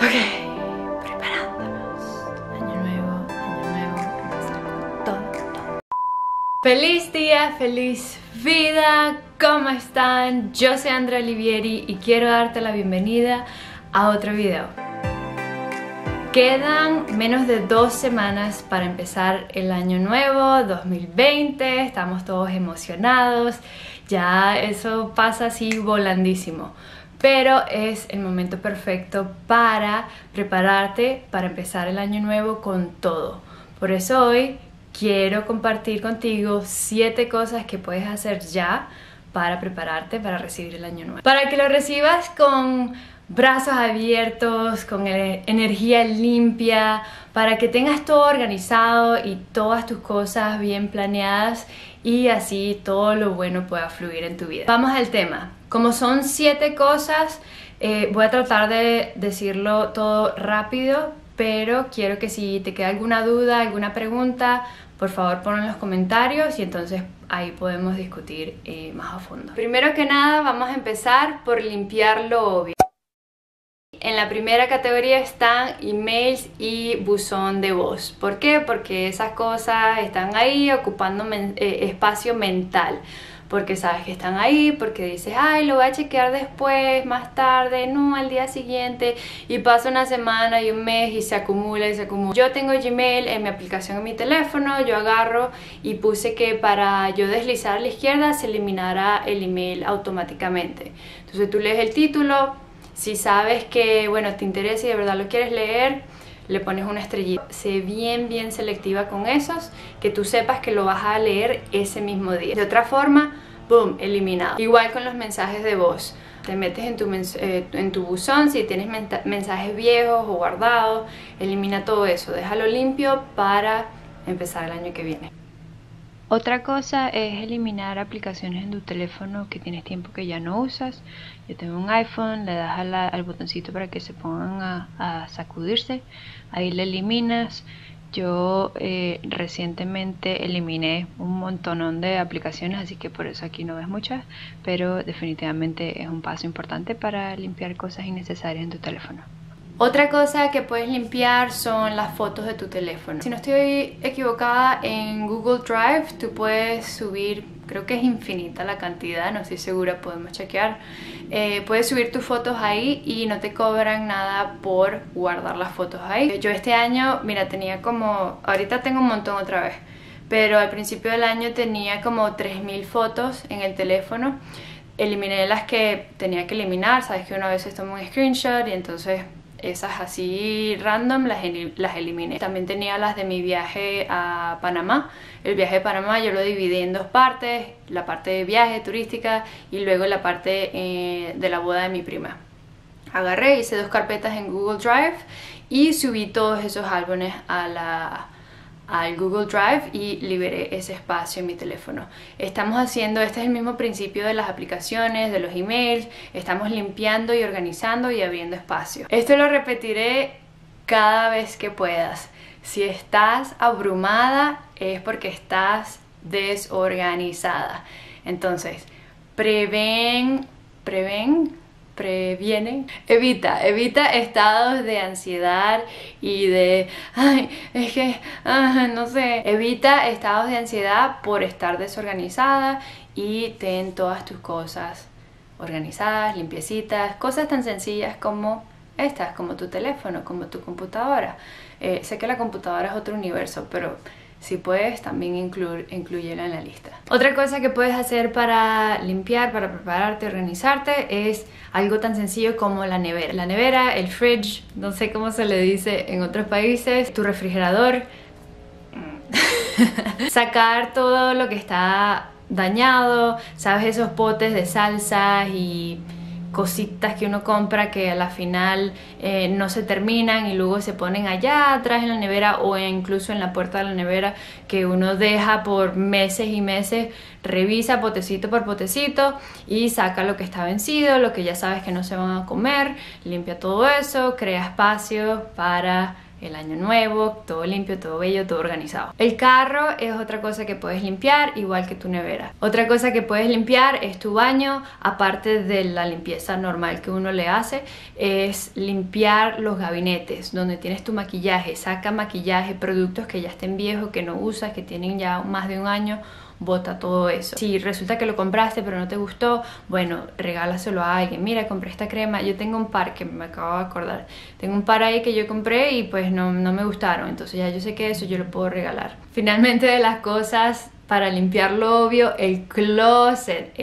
Ok, preparándonos. Año nuevo, empezar con todo. Feliz día, feliz vida, ¿cómo están? Yo soy Andrea Olivieri y quiero darte la bienvenida a otro video. Quedan menos de 2 semanas para empezar el año nuevo 2020, estamos todos emocionados, ya eso pasa así volandísimo. Pero es el momento perfecto para prepararte para empezar el año nuevo con todo. Por eso hoy quiero compartir contigo 7 cosas que puedes hacer ya para prepararte para recibir el año nuevo. Para que lo recibas con brazos abiertos, con energía limpia, para que tengas todo organizado y todas tus cosas bien planeadas y así todo lo bueno pueda fluir en tu vida. Vamos al tema. Como son 7 cosas, voy a tratar de decirlo todo rápido, pero quiero que si te queda alguna duda, alguna pregunta, por favor ponlo en los comentarios y entonces ahí podemos discutir más a fondo. Primero que nada vamos a empezar por limpiar lo obvio. En la primera categoría están emails y buzón de voz. ¿Por qué? Porque esas cosas están ahí ocupando espacio mental. Porque sabes que están ahí, porque dices, ay, lo voy a chequear después, más tarde, no, al día siguiente. Y pasa una semana y un mes y se acumula y se acumula. Yo tengo Gmail en mi aplicación en mi teléfono, yo agarro y puse que para yo deslizar a la izquierda se eliminara el email automáticamente. Entonces tú lees el título. Si sabes que, bueno, te interesa y de verdad lo quieres leer, le pones una estrellita. Sé bien selectiva con esos, que tú sepas que lo vas a leer ese mismo día. De otra forma, boom, eliminado. Igual con los mensajes de voz. Te metes en tu buzón, si tienes mensajes viejos o guardados, elimina todo eso. Déjalo limpio para empezar el año que viene. Otra cosa es eliminar aplicaciones en tu teléfono que tienes tiempo que ya no usas. Yo tengo un iPhone, le das al botoncito para que se pongan a sacudirse, ahí le eliminas. Yo recientemente eliminé un montonón de aplicaciones, así que por eso aquí no ves muchas, pero definitivamente es un paso importante para limpiar cosas innecesarias en tu teléfono. Otra cosa que puedes limpiar son las fotos de tu teléfono. Si no estoy equivocada, en Google Drive tú puedes subir, creo que es infinita la cantidad, no estoy segura, podemos chequear. Puedes subir tus fotos ahí y no te cobran nada por guardar las fotos ahí. Yo este año, mira, tenía como, ahorita tengo un montón otra vez, pero al principio del año tenía como 3000 fotos en el teléfono. Eliminé las que tenía que eliminar, sabes que una vez toma un screenshot y entonces esas así random las eliminé. También tenía las de mi viaje a Panamá. El viaje de Panamá yo lo dividí en 2 partes, la parte de viaje turística y luego la parte de la boda de mi prima. Agarré, hice 2 carpetas en Google Drive y subí todos esos álbumes al Google Drive y liberé ese espacio en mi teléfono. Estamos haciendo, este es el mismo principio de las aplicaciones, de los emails, estamos limpiando y organizando y abriendo espacio. Esto lo repetiré cada vez que puedas. Si estás abrumada es porque estás desorganizada. Entonces, previene, evita estados de ansiedad y de, ay, es que, no sé, evita estados de ansiedad por estar desorganizada y ten todas tus cosas organizadas, limpiecitas, cosas tan sencillas como estas, como tu teléfono, como tu computadora. Sé que la computadora es otro universo, pero si puedes, también inclúyela en la lista. Otra cosa que puedes hacer para limpiar, para prepararte, organizarte, es algo tan sencillo como la nevera. La nevera, el fridge, no sé cómo se le dice en otros países, tu refrigerador. Sacar todo lo que está dañado, ¿sabes? Esos potes de salsas y cositas que uno compra que a la final no se terminan y luego se ponen allá atrás en la nevera o incluso en la puerta de la nevera que uno deja por meses y meses. Revisa potecito por potecito y saca lo que está vencido, lo que ya sabes que no se van a comer, limpia todo eso, crea espacio para el año nuevo, todo limpio, todo bello, todo organizado. El carro es otra cosa que puedes limpiar, igual que tu nevera. Otra cosa que puedes limpiar es tu baño, aparte de la limpieza normal que uno le hace, es limpiar los gabinetes, donde tienes tu maquillaje. Saca maquillaje, productos que ya estén viejos, que no usas, que tienen ya más de un año, bota todo eso. Si resulta que lo compraste pero no te gustó, bueno, regálaselo a alguien. Mira, compré esta crema, yo tengo un par que me acabo de acordar, tengo un par ahí que yo compré y pues no me gustaron, entonces ya yo sé que eso yo lo puedo regalar. Finalmente, de las cosas para limpiar lo obvio, el closet,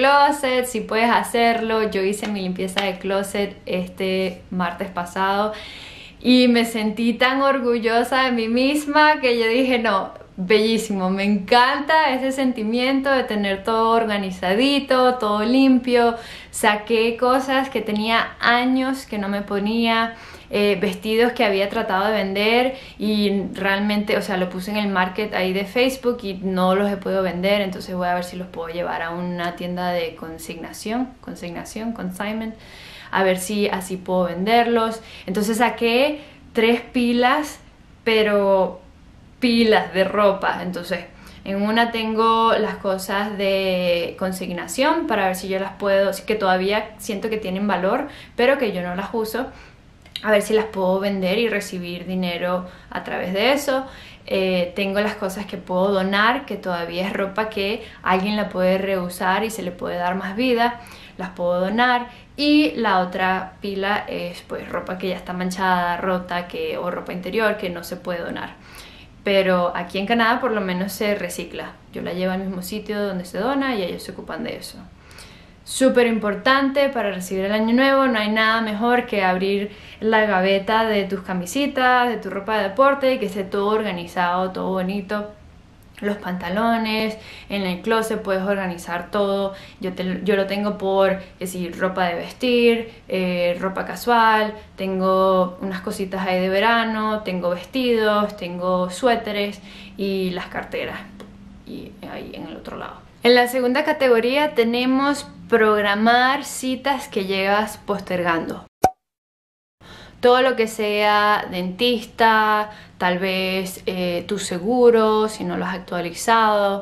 si puedes hacerlo. Yo hice mi limpieza de closet este martes pasado y me sentí tan orgullosa de mí misma que yo dije, no, bellísimo, me encanta ese sentimiento de tener todo organizadito, todo limpio. Saqué cosas que tenía años que no me ponía, vestidos que había tratado de vender y realmente, o sea, lo puse en el market ahí de Facebook y no los he podido vender, entonces voy a ver si los puedo llevar a una tienda de consignación, consignment, a ver si así puedo venderlos. Entonces saqué 3 pilas, pero pilas de ropa. Entonces en una tengo las cosas de consignación para ver si yo las puedo, que todavía siento que tienen valor pero que yo no las uso, a ver si las puedo vender y recibir dinero a través de eso. Tengo las cosas que puedo donar, que todavía es ropa que alguien la puede reusar y se le puede dar más vida, las puedo donar. Y la otra pila es pues ropa que ya está manchada, rota, o ropa interior que no se puede donar. Pero aquí en Canadá por lo menos se recicla. Yo la llevo al mismo sitio donde se dona y ellos se ocupan de eso. Súper importante para recibir el año nuevo, no hay nada mejor que abrir la gaveta de tus camisitas, de tu ropa de deporte y que esté todo organizado, todo bonito. Los pantalones, en el closet puedes organizar todo. Yo lo tengo por, ropa de vestir, ropa casual, tengo unas cositas ahí de verano, tengo vestidos, tengo suéteres y las carteras. Y ahí en el otro lado. En la segunda categoría tenemos programar citas que llevas postergando. Todo lo que sea dentista, tal vez tu seguro, si no lo has actualizado,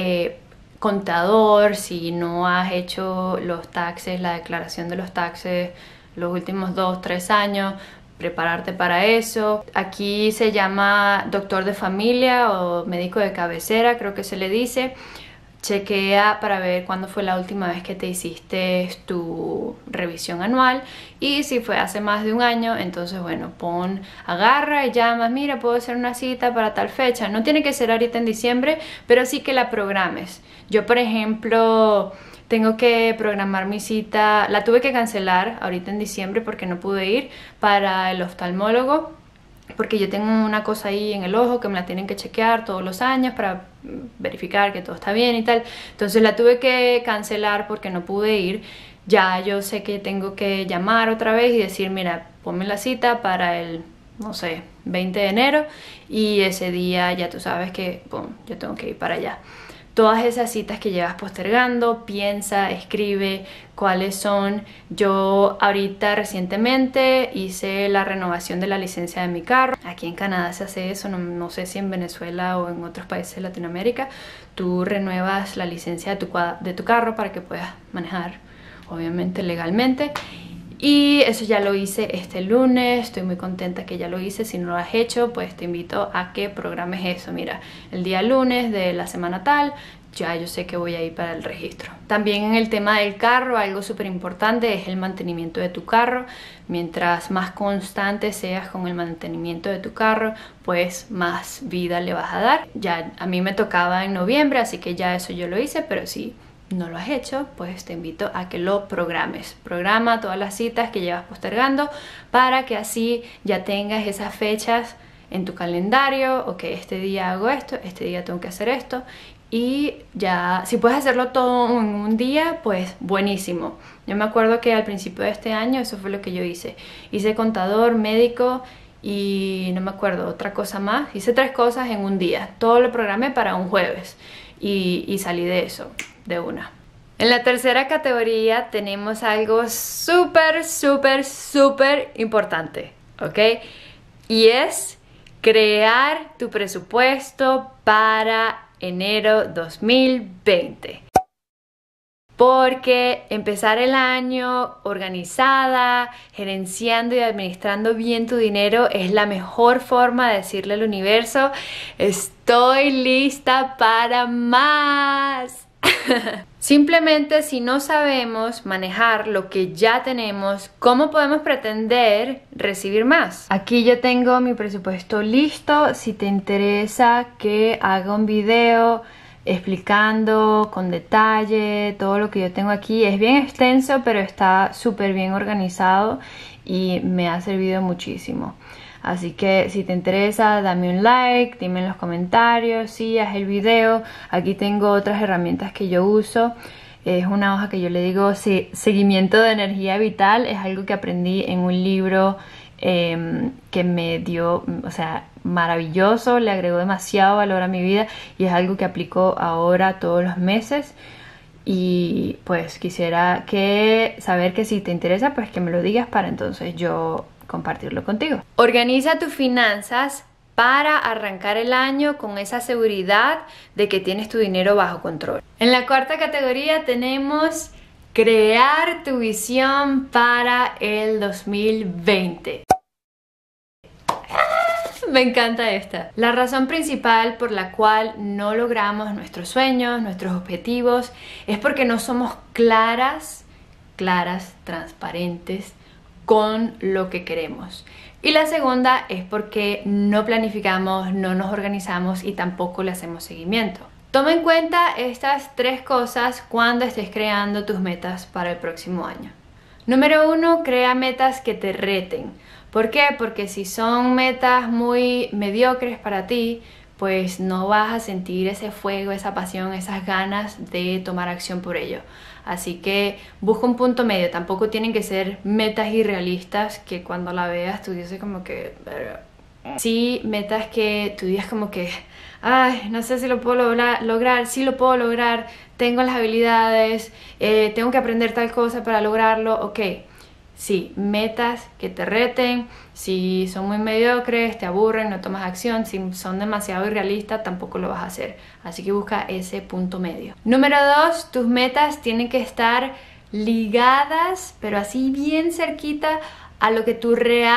contador, si no has hecho los taxes, la declaración de los taxes los últimos 2-3 años, prepararte para eso. Aquí se llama doctor de familia o médico de cabecera, creo que se le dice. Chequea para ver cuándo fue la última vez que te hiciste tu revisión anual y si fue hace más de un año, entonces bueno, agarra y llamas, mira, puedo hacer una cita para tal fecha. No tiene que ser ahorita en diciembre, pero sí que la programes. Yo, por ejemplo, tengo que programar mi cita, la tuve que cancelar ahorita en diciembre porque no pude ir para el oftalmólogo, porque yo tengo una cosa ahí en el ojo que me la tienen que chequear todos los años para verificar que todo está bien y tal. Entonces la tuve que cancelar porque no pude ir. Ya yo sé que tengo que llamar otra vez y decir, mira, ponme la cita para el, no sé, 20 de enero y ese día ya tú sabes que yo tengo que ir para allá. Todas esas citas que llevas postergando, piensa, escribe cuáles son. Yo ahorita recientemente hice la renovación de la licencia de mi carro. Aquí en Canadá se hace eso, no sé si en Venezuela o en otros países de Latinoamérica. Tú renuevas la licencia de tu carro para que puedas manejar, obviamente legalmente. Y eso ya lo hice este lunes, estoy muy contenta que ya lo hice. Si no lo has hecho, pues te invito a que programes eso. Mira, el día lunes de la semana tal, ya yo sé que voy a ir para el registro. También en el tema del carro, algo súper importante es el mantenimiento de tu carro. Mientras más constante seas con el mantenimiento de tu carro, pues más vida le vas a dar. Ya a mí me tocaba en noviembre, así que ya eso yo lo hice, pero sí, no lo has hecho, pues te invito a que lo programes. Programa todas las citas que llevas postergando para que así ya tengas esas fechas en tu calendario. Ok, este día hago esto, este día tengo que hacer esto. Y ya, si puedes hacerlo todo en un día, pues buenísimo. Yo me acuerdo que al principio de este año eso fue lo que yo hice. Hice contador, médico y no me acuerdo, otra cosa más. Hice 3 cosas en un día. Todo lo programé para un jueves y salí de eso de una. En la tercera categoría tenemos algo súper importante, ¿ok? y es crear tu presupuesto para enero 2020. Porque empezar el año organizada, gerenciando y administrando bien tu dinero es la mejor forma de decirle al universo: estoy lista para más. Simplemente, si no sabemos manejar lo que ya tenemos, ¿cómo podemos pretender recibir más? Aquí yo tengo mi presupuesto listo. Si te interesa que haga un video explicando con detalle todo lo que yo tengo aquí, es bien extenso, pero está súper bien organizado y me ha servido muchísimo. Así que si te interesa, dame un like, dime en los comentarios, sí, haz el video. Aquí tengo otras herramientas que yo uso. Es una hoja que yo le digo seguimiento de energía vital. Es algo que aprendí en un libro que me dio, o sea, maravilloso, le agregó demasiado valor a mi vida y es algo que aplico ahora todos los meses. Y pues quisiera saber que si te interesa, pues que me lo digas para entonces yo compartirlo contigo. Organiza tus finanzas para arrancar el año con esa seguridad de que tienes tu dinero bajo control. En la cuarta categoría tenemos crear tu visión para el 2020. Me encanta esta. La razón principal por la cual no logramos nuestros sueños, nuestros objetivos, es porque no somos claras, transparentes con lo que queremos. Y la segunda es porque no planificamos, no nos organizamos y tampoco le hacemos seguimiento. Toma en cuenta estas tres cosas cuando estés creando tus metas para el próximo año. Número 1, crea metas que te reten. ¿Por qué? Porque si son metas muy mediocres para ti, pues no vas a sentir ese fuego, esa pasión, esas ganas de tomar acción por ello. Así que busca un punto medio. Tampoco tienen que ser metas irrealistas que cuando la veas tú dices como que... Sí, metas que tú digas como que... Ay, no sé si lo puedo lograr, sí lo puedo lograr, tengo las habilidades, tengo que aprender tal cosa para lograrlo, ok. Sí, metas que te reten. Si son muy mediocres, te aburren, no tomas acción. Si son demasiado irrealistas, tampoco lo vas a hacer. Así que busca ese punto medio. Número 2, tus metas tienen que estar ligadas, pero así bien cerquita, a lo que tú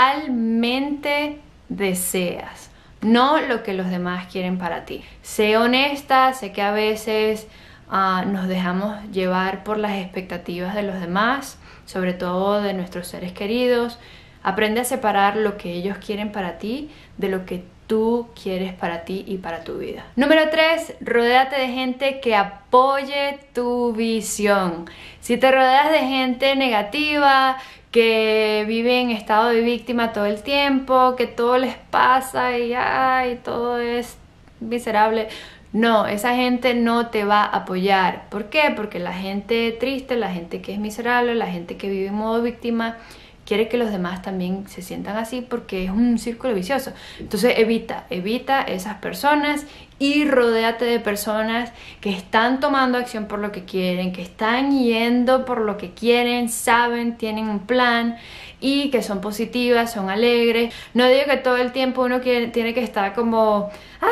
realmente deseas, no lo que los demás quieren para ti. Sé honesta, sé que a veces nos dejamos llevar por las expectativas de los demás, sobre todo de nuestros seres queridos. Aprende a separar lo que ellos quieren para ti de lo que tú quieres para ti y para tu vida. Número 3, rodéate de gente que apoye tu visión. Si te rodeas de gente negativa, que vive en estado de víctima todo el tiempo, que todo les pasa y ay, todo es miserable, no, esa gente no te va a apoyar. ¿Por qué? Porque la gente triste, la gente que es miserable, la gente que vive en modo víctima, quiere que los demás también se sientan así porque es un círculo vicioso. Entonces evita esas personas y rodéate de personas que están tomando acción por lo que quieren, que están yendo por lo que quieren, saben, tienen un plan y que son positivas, son alegres. No digo que todo el tiempo uno tiene que estar como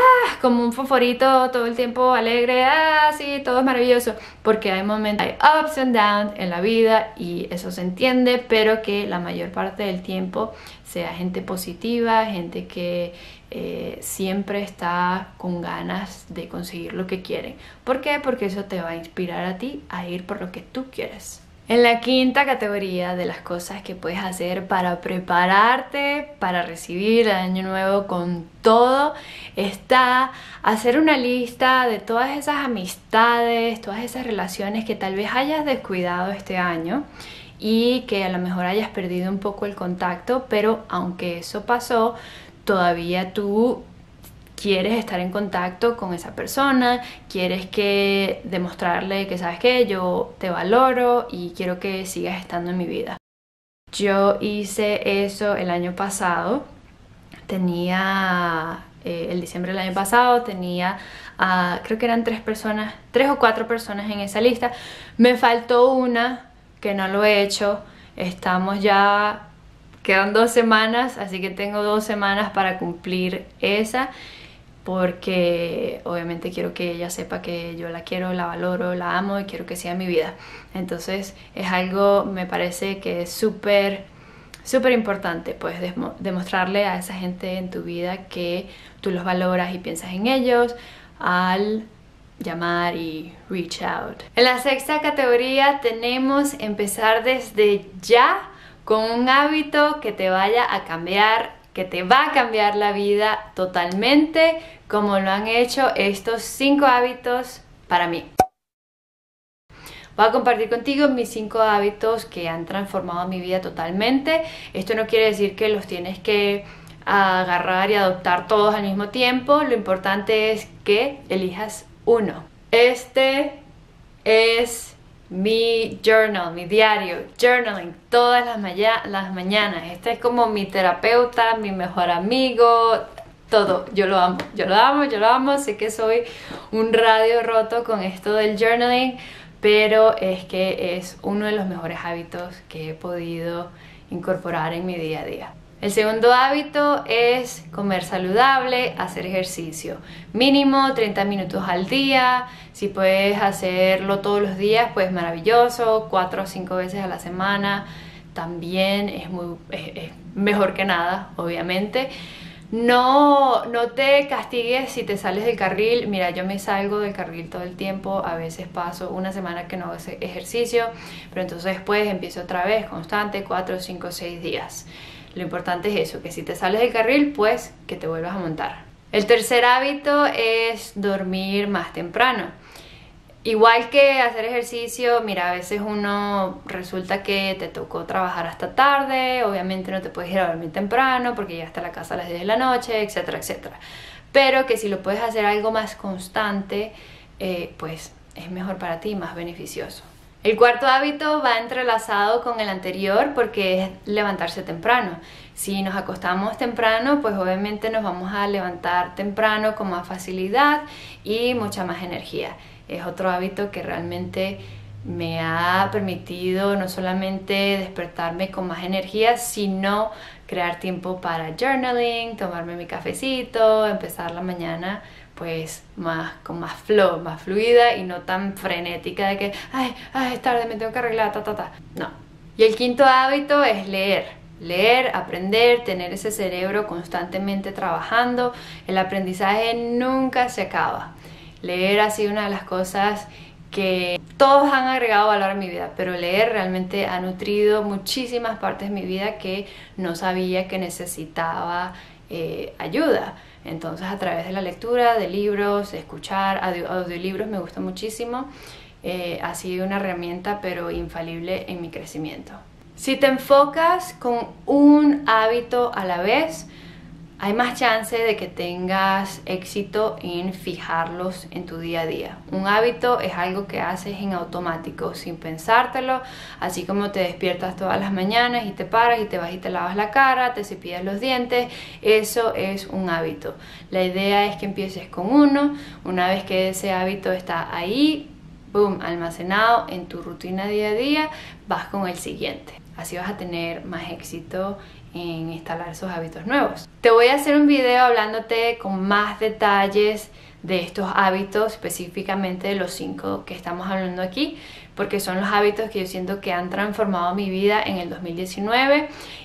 un fosforito todo el tiempo alegre, sí, todo es maravilloso, porque hay momentos, hay ups and downs en la vida y eso se entiende, pero que la mayor parte del tiempo sea gente positiva, gente que siempre está con ganas de conseguir lo que quieren. ¿Por qué? Porque eso te va a inspirar a ti a ir por lo que tú quieres. En la quinta categoría de las cosas que puedes hacer para prepararte para recibir el año nuevo con todo, está hacer una lista de todas esas amistades, todas esas relaciones que tal vez hayas descuidado este año y que a lo mejor hayas perdido un poco el contacto, pero aunque eso pasó, todavía tú quieres estar en contacto con esa persona, quieres demostrarle que sabes que yo te valoro y quiero que sigas estando en mi vida. Yo hice eso el año pasado, el diciembre del año pasado tenía, creo que eran 3 o 4 personas en esa lista. Me faltó una que no lo he hecho, estamos ya quedan 2 semanas, así que tengo 2 semanas para cumplir esa, porque obviamente quiero que ella sepa que yo la quiero, la valoro, la amo y quiero que sea mi vida. Entonces es algo, me parece que es súper importante, pues demostrarle a esa gente en tu vida que tú los valoras y piensas en ellos al llamar y reach out. En la sexta categoría tenemos empezar desde ya con un hábito que te vaya a cambiar, que te va a cambiar la vida totalmente, como lo han hecho estos 5 hábitos para mí. Voy a compartir contigo mis 5 hábitos que han transformado mi vida totalmente. Esto no quiere decir que los tienes que agarrar y adoptar todos al mismo tiempo. Lo importante es que elijas uno. Este es mi journal, mi diario, journaling, todas las mañanas. Este es como mi terapeuta, mi mejor amigo, todo. Yo lo amo, yo lo amo, yo lo amo. Sé que soy un radio roto con esto del journaling, pero es que es uno de los mejores hábitos que he podido incorporar en mi día a día. El segundo hábito es comer saludable, hacer ejercicio. Mínimo 30 minutos al día. Si puedes hacerlo todos los días, pues maravilloso. 4 o 5 veces a la semana también es mejor que nada, obviamente. No te castigues si te sales del carril. Mira, yo me salgo del carril todo el tiempo. A veces paso una semana que no hago ejercicio, pero entonces después empiezo otra vez, constante, 4, 5, 6 días. Lo importante es eso, que si te sales del carril, pues que te vuelvas a montar. El tercer hábito es dormir más temprano. Igual que hacer ejercicio, mira, a veces uno resulta que te tocó trabajar hasta tarde, obviamente no te puedes ir a dormir temprano porque llegaste a la casa a las 10 de la noche, etcétera, etcétera. Pero que si lo puedes hacer algo más constante, pues es mejor para ti, más beneficioso. El cuarto hábito va entrelazado con el anterior porque es levantarse temprano. Si nos acostamos temprano, pues obviamente nos vamos a levantar temprano con más facilidad y mucha más energía. Es otro hábito que realmente me ha permitido no solamente despertarme con más energía, sino crear tiempo para journaling, tomarme mi cafecito, empezar la mañana pues con más flow, más fluida y no tan frenética de que ay, es tarde, me tengo que arreglar, No. Y el quinto hábito es leer, aprender, tener ese cerebro constantemente trabajando. El aprendizaje nunca se acaba. Leer ha sido una de las cosas que todos han agregado valor a mi vida, pero leer realmente ha nutrido muchísimas partes de mi vida que no sabía que necesitaba ayuda. Entonces, a través de la lectura, de libros, de escuchar audiolibros, me gusta muchísimo. Ha sido una herramienta pero infalible en mi crecimiento. Si te enfocas con un hábito a la vez, hay más chance de que tengas éxito en fijarlos en tu día a día. Un hábito es algo que haces en automático, sin pensártelo, así como te despiertas todas las mañanas y te paras y te vas y te lavas la cara, te cepillas los dientes. Eso es un hábito. La idea es que empieces con uno. Una vez que ese hábito está ahí, boom, almacenado en tu rutina día a día, vas con el siguiente. Así vas a tener más éxito en instalar esos hábitos nuevos. Te voy a hacer un video hablándote con más detalles de estos hábitos, específicamente de los 5 que estamos hablando aquí, porque son los hábitos que yo siento que han transformado mi vida en el 2019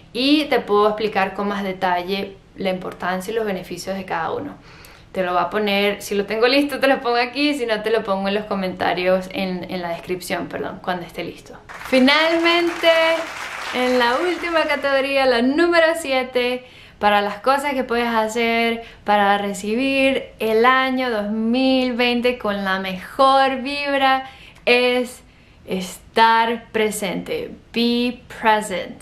y te puedo explicar con más detalle la importancia y los beneficios de cada uno. Te lo voy a poner, si lo tengo listo te lo pongo aquí, si no te lo pongo en los comentarios, en la descripción, perdón, cuando esté listo. Finalmente, en la última categoría, la número 7, para las cosas que puedes hacer para recibir el año 2020 con la mejor vibra, es estar presente. Be present.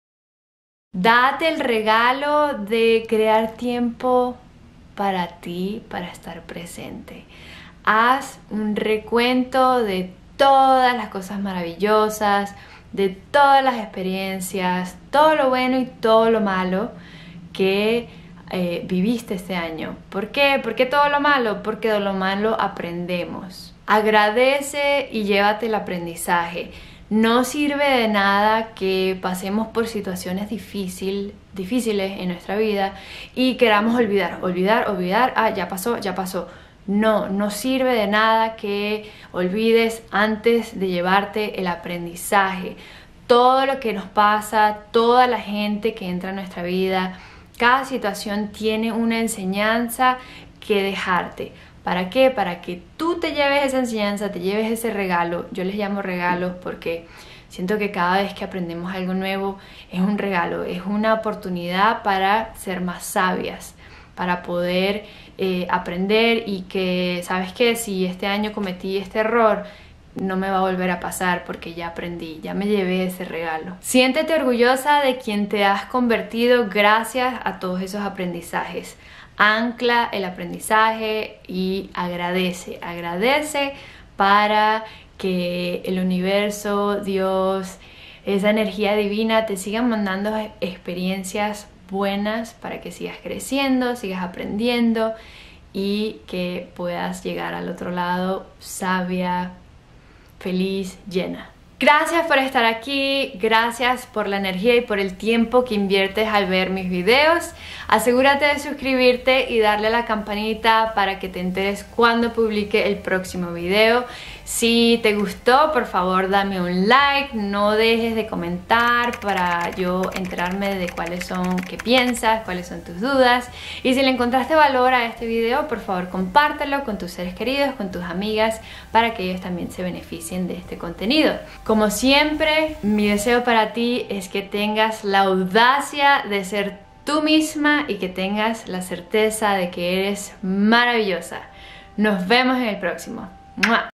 Date el regalo de crear tiempo para ti, para estar presente. Haz un recuento de todas las cosas maravillosas, de todas las experiencias, todo lo bueno y todo lo malo que viviste este año. ¿Por qué? ¿Por qué todo lo malo? Porque de lo malo aprendemos. Agradece y llévate el aprendizaje. No sirve de nada que pasemos por situaciones difíciles en nuestra vida y queramos olvidar, ya pasó. No sirve de nada que olvides antes de llevarte el aprendizaje. Todo lo que nos pasa, toda la gente que entra en nuestra vida, cada situación tiene una enseñanza que dejarte. ¿Para qué? Para que tú te lleves esa enseñanza, te lleves ese regalo. Yo les llamo regalos porque siento que cada vez que aprendemos algo nuevo es un regalo, es una oportunidad para ser más sabias, para poder aprender y que, ¿sabes qué? Si este año cometí este error, no me va a volver a pasar porque ya aprendí, ya me llevé ese regalo. Siéntete orgullosa de quien te has convertido gracias a todos esos aprendizajes. Ancla el aprendizaje y agradece para que el universo, Dios, esa energía divina te sigan mandando experiencias buenas para que sigas creciendo, sigas aprendiendo y que puedas llegar al otro lado sabia, feliz, llena. Gracias por estar aquí, gracias por la energía y por el tiempo que inviertes al ver mis videos. Asegúrate de suscribirte y darle a la campanita para que te enteres cuando publique el próximo video. Si te gustó, por favor dame un like, no dejes de comentar para yo enterarme de cuáles son, qué piensas, cuáles son tus dudas. Y si le encontraste valor a este video, por favor compártelo con tus seres queridos, con tus amigas, para que ellos también se beneficien de este contenido. Como siempre, mi deseo para ti es que tengas la audacia de ser tú misma y que tengas la certeza de que eres maravillosa. Nos vemos en el próximo. ¡Mua!